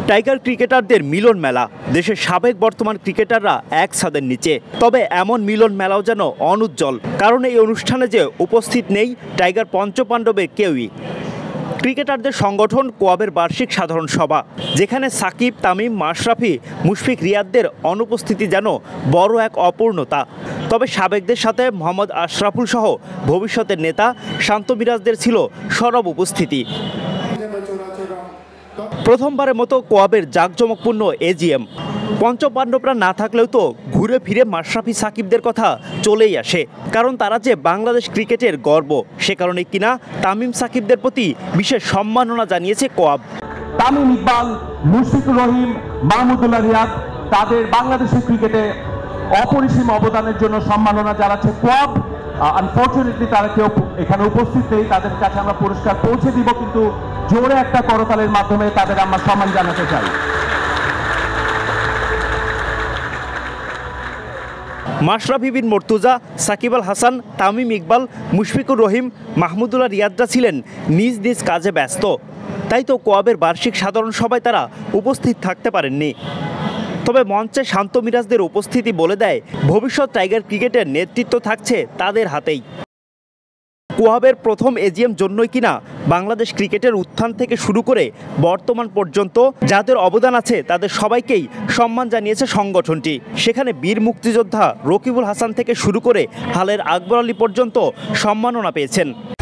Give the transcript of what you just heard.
Tiger ক্রিকেটারদের মিলন মেলা। দেশের সাবেক বর্তমান ক্রিকেটাররা এক ছাদের নিচে, তবে এমন মিলন মেলাও যেন অনুজ্জ্বল, কারণ এই অনুষ্ঠানে যে উপস্থিত নেই টাইগার পঞ্চপাণ্ডবের কেউই। ক্রিকেটারদের সংগঠন কোয়াবের বার্ষিক সাধারণ সভা, যেখানে সাকিব, তামিম, মাশরাফি, মুশফিক, রিয়াদদের অনুপস্থিতি যেন বড় এক অপূর্ণতা। তবে সাবেকদের সাথে মোহাম্মদ আশরাফুল সহ ভবিষ্যতের নেতা শান্ত মিরাজদের ছিল সরব উপস্থিতি। প্রথমবারের মতো কোয়াবের জাঁকজমকপূর্ণ এজিএম। পঞ্চপাণ্ডবরা না থাকলেও তো ঘুরে ফিরে মাশরাফি, সাকিবদের কথা চলেই আসে, কারণ তারা যে বাংলাদেশ ক্রিকেটের গর্ব। সে কারণে কিনা তামিম, সাকিবদের প্রতি বিশেষ সম্মাননা জানিয়েছে কোয়াব। তামিম ইকবাল, মুশফিকুর রহিম, মাহমুদুল্লাহ রিয়াদ তাদের বাংলাদেশের ক্রিকেটে অপরিসীম অবদানের জন্য সম্মাননা জানাচ্ছে কোয়াব। আনফরচুনেটলি তারা কেউ এখানে উপস্থিত নেই, তাদের কাছে আমরা পুরস্কার পৌঁছে দিব, কিন্তু জোরে একটা করতালের মাধ্যমে তাদের আমরা সম্মান জানাতে চাই। মাশরাফি বিন মর্তুজা, সাকিব আল হাসান, তামিম ইকবাল, মুশফিকুর রহিম, মাহমুদুল্লাহ রিয়াদরা ছিলেন নিজ নিজ কাজে ব্যস্ত, তাই তো কোয়াবের বার্ষিক সাধারণ সভায় তারা উপস্থিত থাকতে পারেননি। তবে মঞ্চে শান্ত মিরাজদের উপস্থিতি বলে দেয় ভবিষ্যৎ টাইগার ক্রিকেটের নেতৃত্ব থাকছে তাদের হাতেই। কোয়াবের প্রথম এজিএম জন্যই কিনা বাংলাদেশ ক্রিকেটের উত্থান থেকে শুরু করে বর্তমান পর্যন্ত যাদের অবদান আছে তাদের সবাইকেই সম্মান জানিয়েছে সংগঠনটি। সেখানে বীর মুক্তিযোদ্ধা রকিবুল হাসান থেকে শুরু করে হালের আকবর আলী পর্যন্ত সম্মাননা পেয়েছেন।